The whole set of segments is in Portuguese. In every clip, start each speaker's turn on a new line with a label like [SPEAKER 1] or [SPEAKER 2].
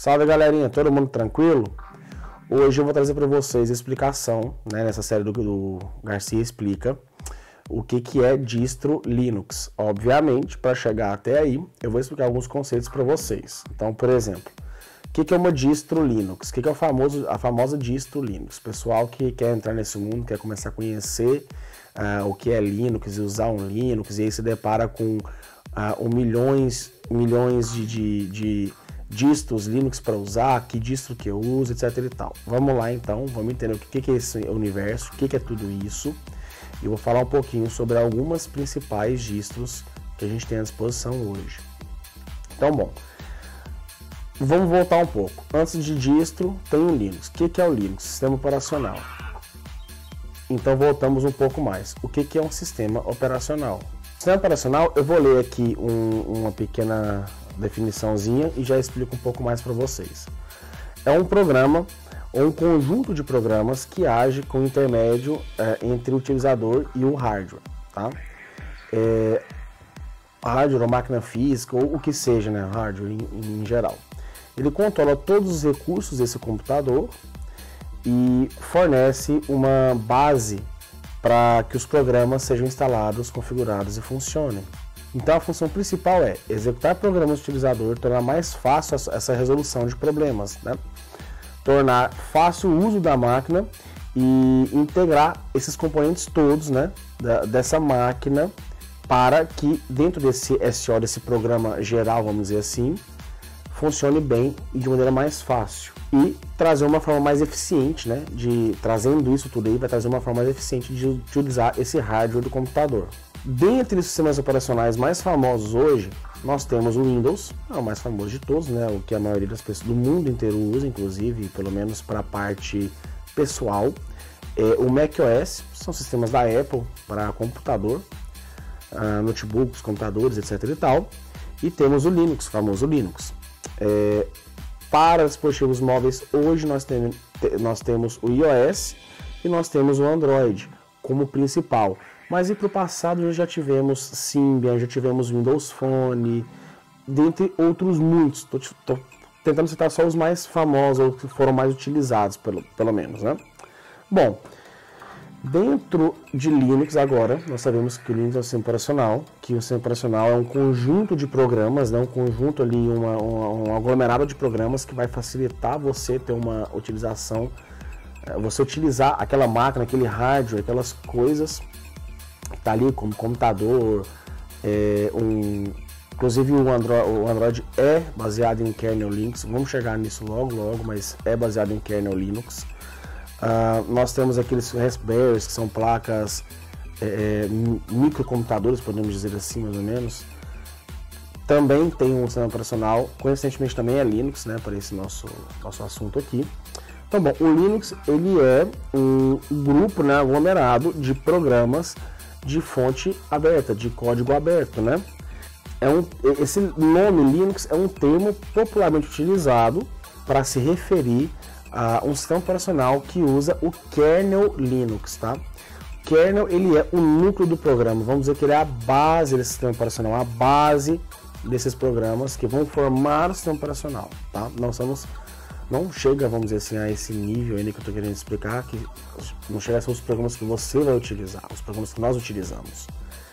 [SPEAKER 1] Salve galerinha, todo mundo tranquilo? Hoje eu vou trazer para vocês a explicação, nessa série do Garcia Explica, o que é distro Linux. Obviamente, para chegar até aí, eu vou explicar alguns conceitos para vocês. Então, por exemplo, o que é uma distro Linux? O que é a famosa distro Linux? Pessoal que quer entrar nesse mundo, quer começar a conhecer o que é Linux e usar um Linux, e aí se depara com milhões de distros Linux para usar, que distro que eu uso, etc e tal. Vamos lá então, vamos entender o que é esse universo, o que é tudo isso. E vou falar um pouquinho sobre algumas principais distros que a gente tem à disposição hoje. Então, bom, vamos voltar um pouco. Antes de distro, tem o Linux. O que é o Linux? Sistema operacional. Então, voltamos um pouco mais. O que é um sistema operacional? Sistema operacional, eu vou ler aqui uma pequena definiçãozinha e já explico um pouco mais para vocês. É um programa ou um conjunto de programas que age com intermédio entre o utilizador e o hardware, tá? Hardware ou máquina física ou o que seja, né? Hardware em geral. Ele controla todos os recursos desse computador e fornece uma base para que os programas sejam instalados, configurados e funcionem. Então a função principal é executar programas do utilizador, tornar mais fácil essa resolução de problemas, né? Tornar fácil o uso da máquina e integrar esses componentes todos, né, dessa máquina para que dentro desse SO, desse programa geral, vamos dizer assim, funcione bem e de maneira mais fácil. E trazer uma forma mais eficiente, né, trazendo isso tudo aí, vai trazer uma forma mais eficiente de utilizar esse hardware do computador. Dentre os sistemas operacionais mais famosos hoje, nós temos o Windows, é o mais famoso de todos, né? O que a maioria das pessoas do mundo inteiro usa, inclusive, pelo menos para a parte pessoal. O macOS, são sistemas da Apple para computador, notebooks, computadores, etc e tal. E temos o Linux, o famoso Linux. Para dispositivos móveis, hoje nós temos o iOS e nós temos o Android como principal. Mas e para o passado já tivemos Symbian, já tivemos Windows Phone, dentre outros muitos. Estou tentando citar só os mais famosos, ou que foram mais utilizados, pelo menos, né? Bom, dentro de Linux agora, nós sabemos que o Linux é um sistema operacional, que o sistema operacional é um conjunto de programas, né? Um conjunto ali, um aglomerado de programas que vai facilitar você ter uma utilização, você utilizar aquela máquina, aquele hardware, aquelas coisas tá ali como computador, inclusive o Android é baseado em kernel Linux, vamos chegar nisso logo, mas é baseado em kernel Linux. Nós temos aqueles Raspberries, que são placas microcomputadores, podemos dizer assim, mais ou menos. Também tem um sistema operacional, coincidentemente também é Linux, né, para esse nosso assunto aqui. Então, bom, o Linux ele é um grupo, né, aglomerado de programas de fonte aberta, de código aberto, né? Esse nome Linux é um termo popularmente utilizado para se referir a um sistema operacional que usa o kernel Linux, tá? O kernel, ele é o núcleo do programa, vamos dizer que ele é a base desse sistema operacional, a base desses programas que vão formar o sistema operacional, tá? Não chega, vamos dizer assim, a esse nível ainda que eu estou querendo explicar, que não chega a ser os programas que você vai utilizar, os programas que nós utilizamos.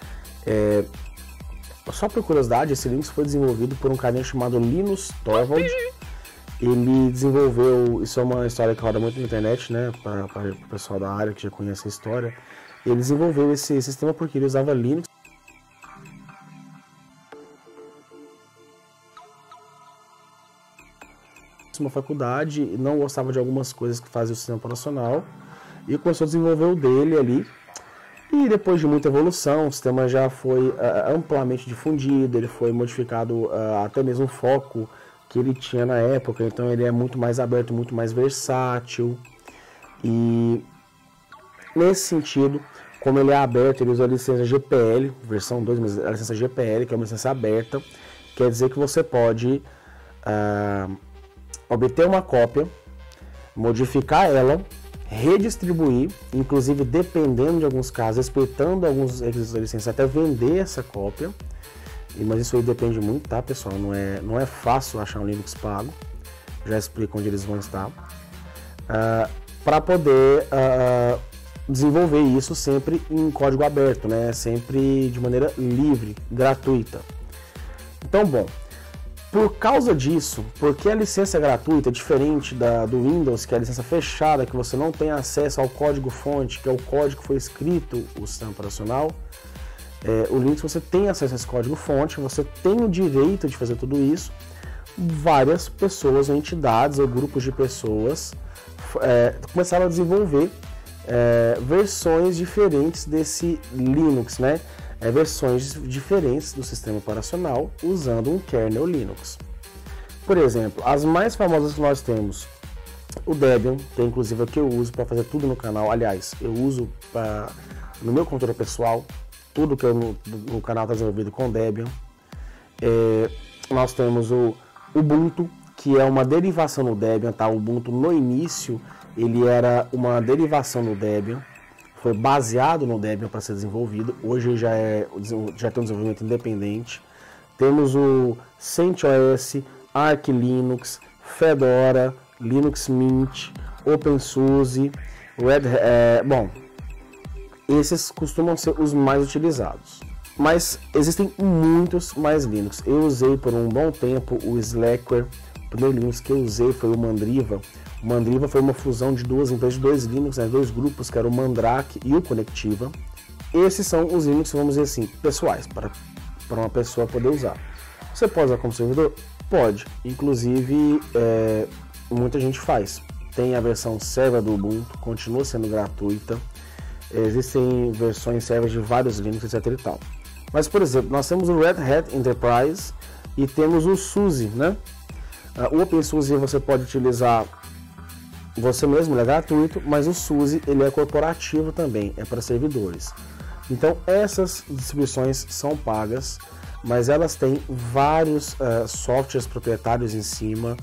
[SPEAKER 1] Só por curiosidade, esse Linux foi desenvolvido por um carinha chamado Linus Torvald. Ele desenvolveu, isso é uma história que roda muito na internet, né, para o pessoal da área que já conhece a história. Ele desenvolveu esse sistema porque ele usava Linux. Uma faculdade, não gostava de algumas coisas que fazia o sistema operacional e começou a desenvolver o dele ali, e depois de muita evolução o sistema já foi amplamente difundido, ele foi modificado, até mesmo o foco que ele tinha na época, então ele é muito mais aberto, muito mais versátil, e nesse sentido, como ele é aberto, ele usa a licença GPL, versão 2, mas a licença GPL, que é uma licença aberta, quer dizer que você pode obter uma cópia, modificar ela, redistribuir, inclusive dependendo de alguns casos, respeitando alguns requisitos da licença, até vender essa cópia. Mas isso aí depende muito, tá, pessoal? Não é fácil achar um Linux pago. já explico onde eles vão estar, para poder desenvolver isso sempre em código aberto, né? Sempre de maneira livre, gratuita. Então, bom, por causa disso, porque a licença é gratuita, diferente do Windows, que é a licença fechada, que você não tem acesso ao código-fonte, que é o código que foi escrito o sistema operacional, o Linux você tem acesso a esse código-fonte, você tem o direito de fazer tudo isso. Várias pessoas, ou entidades ou grupos de pessoas começaram a desenvolver versões diferentes desse Linux, né? Versões diferentes do sistema operacional usando um kernel Linux. Por exemplo, as mais famosas que nós temos, o Debian, que é inclusive o que eu uso para fazer tudo no canal. Aliás, eu uso no meu computador pessoal, tudo que no canal está desenvolvido com Debian. Nós temos o Ubuntu, que é uma derivação do Debian, tá? O Ubuntu no início ele era uma derivação do Debian, foi baseado no Debian para ser desenvolvido. Hoje já tem um desenvolvimento independente. Temos o CentOS, Arch Linux, Fedora, Linux Mint, OpenSUSE, Red Hat. Bom, esses costumam ser os mais utilizados. Mas existem muitos mais Linux. Eu usei por um bom tempo o Slackware. O primeiro Linux que eu usei foi o Mandriva. O Mandriva foi uma fusão de duas empresas, de dois Linux, né, dois grupos, que eram o Mandrake e o Conectiva. Esses são os Linux, vamos dizer assim, pessoais, para uma pessoa poder usar. Você pode usar como servidor? Pode. Inclusive, muita gente faz. Tem a versão server do Ubuntu, continua sendo gratuita. Existem versões servers de vários Linux, etc e tal. Mas, por exemplo, nós temos o Red Hat Enterprise e temos o SUSE, né? O OpenSUSE você pode utilizar você mesmo, ele é gratuito, mas o SUSE ele é corporativo também, é para servidores. Então essas distribuições são pagas, mas elas têm vários softwares proprietários em cima,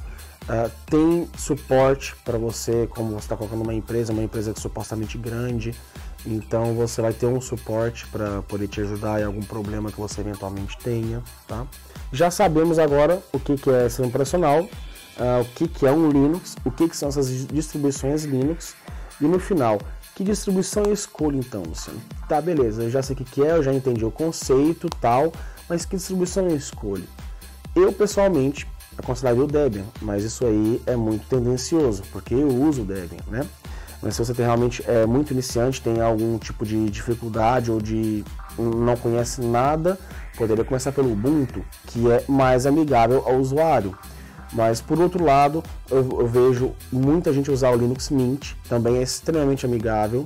[SPEAKER 1] tem suporte para você, como você está colocando uma empresa que é supostamente grande, então você vai ter um suporte para poder te ajudar em algum problema que você eventualmente tenha, tá? Já sabemos agora o que é sistema operacional, o que é um Linux, o que são essas distribuições Linux, e no final, que distribuição eu escolho então, Luciano? Tá, beleza, eu já sei o que é, eu já entendi o conceito tal, mas que distribuição eu escolho? Eu pessoalmente aconselharia o Debian, mas isso aí é muito tendencioso, porque eu uso o Debian, né? Mas se você realmente é muito iniciante, tem algum tipo de dificuldade ou não conhece nada, poderia começar pelo Ubuntu, que é mais amigável ao usuário. Mas por outro lado, eu vejo muita gente usar o Linux Mint, também é extremamente amigável.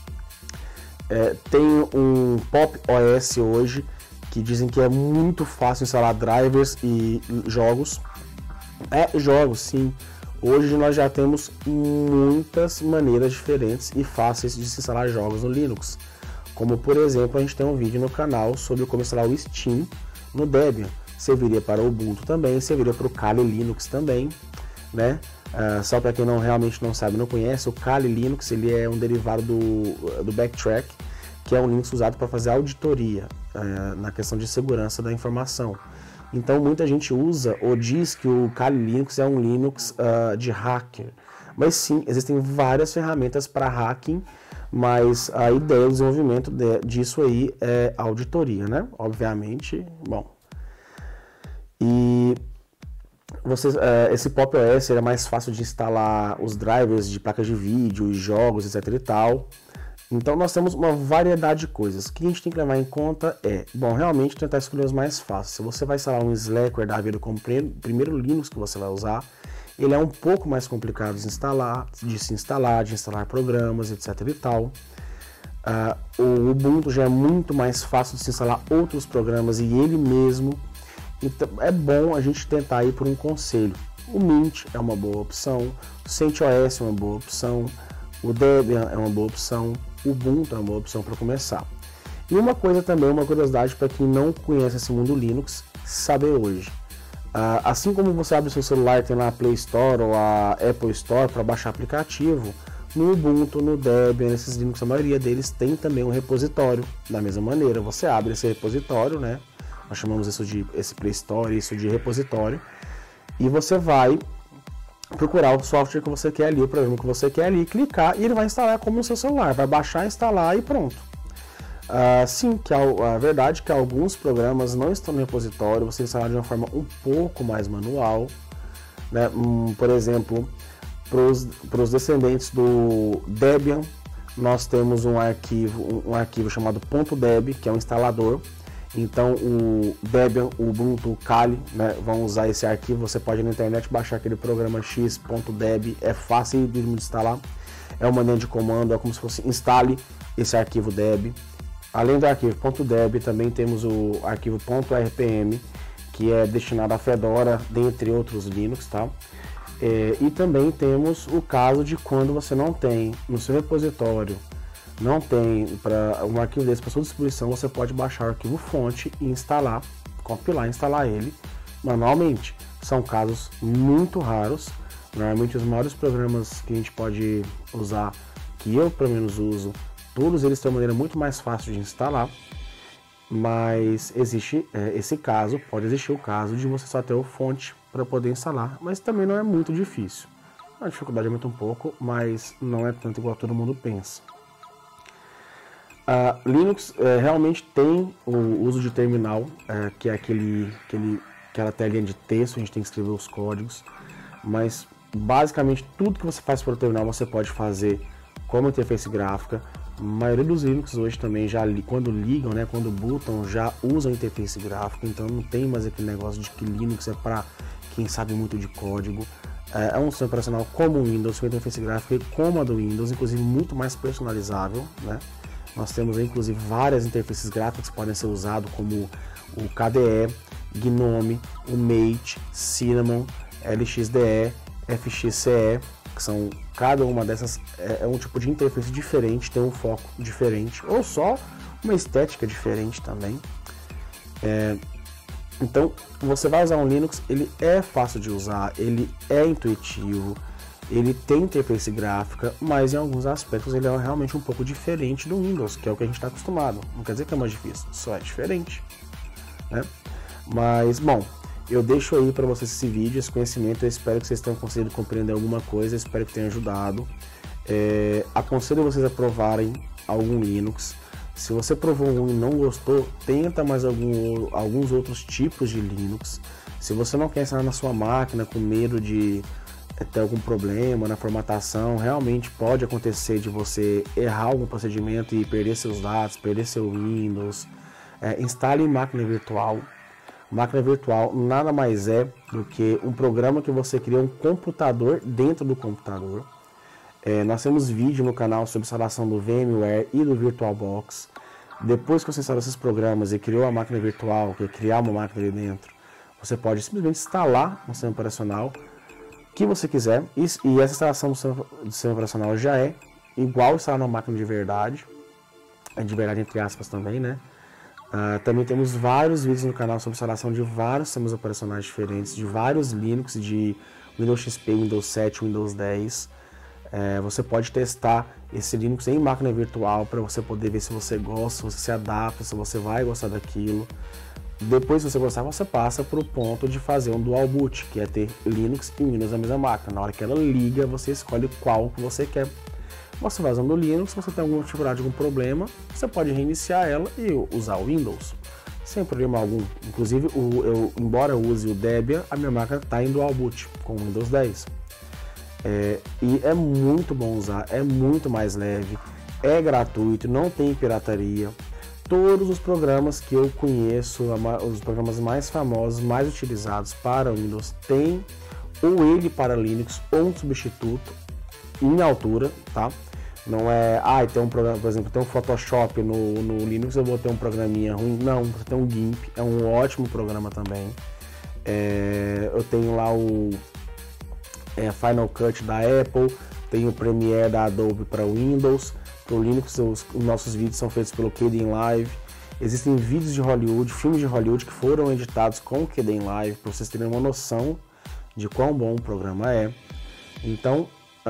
[SPEAKER 1] Tem um Pop! OS hoje, que dizem que é muito fácil instalar drivers e jogos. Jogos, sim. Hoje nós já temos muitas maneiras diferentes e fáceis de se instalar jogos no Linux. Como por exemplo, a gente tem um vídeo no canal sobre como instalar o Steam no Debian. Serviria para o Ubuntu também, serviria para o Kali Linux também, né? Só para quem realmente não sabe, não conhece, o Kali Linux ele é um derivado do Backtrack, que é um Linux usado para fazer auditoria na questão de segurança da informação. Então muita gente usa ou diz que o Kali Linux é um Linux de hacker, mas sim, existem várias ferramentas para hacking, mas a ideia do desenvolvimento disso aí é auditoria, né? Obviamente, bom. E esse Pop! OS é mais fácil de instalar os drivers de placas de vídeo e jogos, etc e tal. Então nós temos uma variedade de coisas. O que a gente tem que levar em conta realmente tentar escolher os mais fáceis. Se você vai instalar um Slackware da vida como primeiro Linux que você vai usar, ele é um pouco mais complicado de se instalar, de instalar programas, etc e tal. O Ubuntu já é muito mais fácil de se instalar outros programas e ele mesmo. Então é bom a gente tentar ir por um conselho. O Mint é uma boa opção, o CentOS é uma boa opção, o Debian é uma boa opção, o Ubuntu é uma boa opção para começar. E uma coisa também, uma curiosidade para quem não conhece esse mundo Linux, saber hoje. Assim como você abre o seu celular, tem lá a Play Store ou a Apple Store para baixar aplicativo, no Ubuntu, no Debian, nesses Linux, a maioria deles tem também um repositório. Da mesma maneira, você abre esse repositório, né? Nós chamamos esse Play Store, isso de repositório, e você vai procurar o software que você quer ali, o programa que você quer ali, clicar e ele vai instalar como no seu celular, vai baixar, instalar e pronto. Sim, que a verdade é que alguns programas não estão no repositório, você instalar de uma forma um pouco mais manual, né? Por exemplo, para os descendentes do Debian, nós temos um arquivo chamado .deb, que é um instalador. Então o Debian, o Ubuntu, o Kali, né, vão usar esse arquivo. Você pode na internet baixar aquele programa x.deb, é fácil de instalar, é uma linha de comando, é como se fosse instale esse arquivo deb. Além do arquivo .deb, também temos o arquivo .rpm, que é destinado a Fedora, dentre outros Linux, tá? E também temos o caso de quando você não tem no seu repositório, não tem para um arquivo desse para sua distribuição, você pode baixar o arquivo fonte e instalar, compilar e instalar ele manualmente. São casos muito raros. Normalmente os maiores programas que a gente pode usar, que eu pelo menos uso, todos eles têm uma maneira muito mais fácil de instalar, mas existe esse caso, pode existir o caso de você só ter o fonte para poder instalar, mas também não é muito difícil. A dificuldade é muito um pouco, mas não é tanto igual todo mundo pensa. Linux realmente tem o uso de terminal, que é aquela telinha de texto, a gente tem que escrever os códigos, mas basicamente tudo que você faz pelo terminal você pode fazer como interface gráfica. A maioria dos Linux hoje também, quando ligam, né, quando bootam, já usam interface gráfica, então não tem mais aquele negócio de que Linux é para quem sabe muito de código. É um sistema operacional como o Windows, com interface gráfica como a do Windows, inclusive muito mais personalizável, né? Nós temos inclusive várias interfaces gráficas que podem ser usadas, como o KDE, GNOME, o Mate, Cinnamon, LXDE, FXCE, que são, cada uma dessas é um tipo de interface diferente, tem um foco diferente, ou só uma estética diferente também. Então, você vai usar um Linux, ele é fácil de usar, ele é intuitivo, ele tem interface gráfica, mas em alguns aspectos ele é realmente um pouco diferente do Windows, que é o que a gente está acostumado. Não quer dizer que é mais difícil, só é diferente, né? Mas, bom, eu deixo aí para vocês esse vídeo, esse conhecimento. Eu espero que vocês tenham conseguido compreender alguma coisa, espero que tenha ajudado. Aconselho vocês a provarem algum Linux. Se você provou um e não gostou, tenta mais alguns outros tipos de Linux. Se você não quer instalar na sua máquina com medo de ter algum problema na formatação, realmente pode acontecer de você errar algum procedimento e perder seus dados, perder seu Windows. Instale em máquina virtual. Máquina virtual nada mais é do que um programa que você cria um computador dentro do computador. Nós temos vídeo no canal sobre instalação do VMware e do VirtualBox. Depois que você instala esses programas e criou a máquina virtual, que é criar uma máquina ali dentro, você pode simplesmente instalar um sistema operacional que você quiser, e essa instalação do sistema operacional já é igual instalar numa máquina de verdade entre aspas também, né? Também temos vários vídeos no canal sobre instalação de vários sistemas operacionais diferentes, de vários Linux, de Windows XP, Windows 7, Windows 10. Você pode testar esse Linux em máquina virtual para você poder ver se você gosta, se você se adapta, se você vai gostar daquilo. Depois, se você gostar, você passa para o ponto de fazer um dual boot, que é ter Linux e Windows na mesma máquina. Na hora que ela liga, você escolhe qual que você quer. Você vai usando o Linux, se você tem alguma dificuldade, algum problema, você pode reiniciar ela e usar o Windows, sem problema algum. Inclusive, embora eu use o Debian, a minha máquina está em dual boot com o Windows 10. E é muito bom usar, é muito mais leve, é gratuito, não tem pirataria. Todos os programas que eu conheço, os programas mais famosos, mais utilizados para Windows, tem ou ele para Linux ou um substituto em altura, tá? Não é, tem um programa, por exemplo, tem um Photoshop no Linux, eu vou ter um programinha ruim. Não, você tem um GIMP, é um ótimo programa também. Eu tenho lá o Final Cut da Apple, tenho o Premiere da Adobe para Windows. Para o Linux, os nossos vídeos são feitos pelo Kdenlive. Existem vídeos de Hollywood, filmes de Hollywood que foram editados com o Kdenlive, para vocês terem uma noção de quão bom o programa é. Então,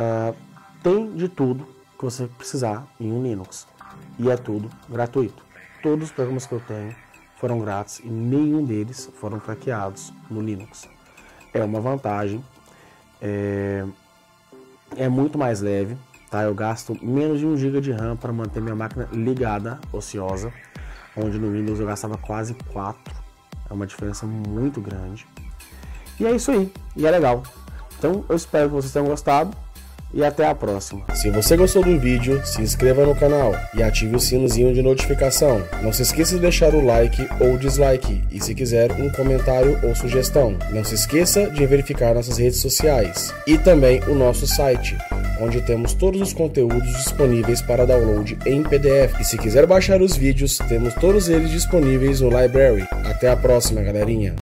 [SPEAKER 1] tem de tudo que você precisar em um Linux. E é tudo gratuito. Todos os programas que eu tenho foram grátis e nenhum deles foram craqueados no Linux. É uma vantagem. é muito mais leve, tá? Eu gasto menos de 1 GB de RAM para manter minha máquina ligada, ociosa, onde no Windows eu gastava quase 4. É uma diferença muito grande. E é isso aí, e é legal. Então eu espero que vocês tenham gostado e até a próxima.
[SPEAKER 2] Se você gostou do vídeo, se inscreva no canal e ative o sinozinho de notificação. Não se esqueça de deixar o like ou dislike e, se quiser, um comentário ou sugestão. Não se esqueça de verificar nossas redes sociais e também o nosso site, onde temos todos os conteúdos disponíveis para download em PDF. E se quiser baixar os vídeos, temos todos eles disponíveis no Library. Até a próxima, galerinha!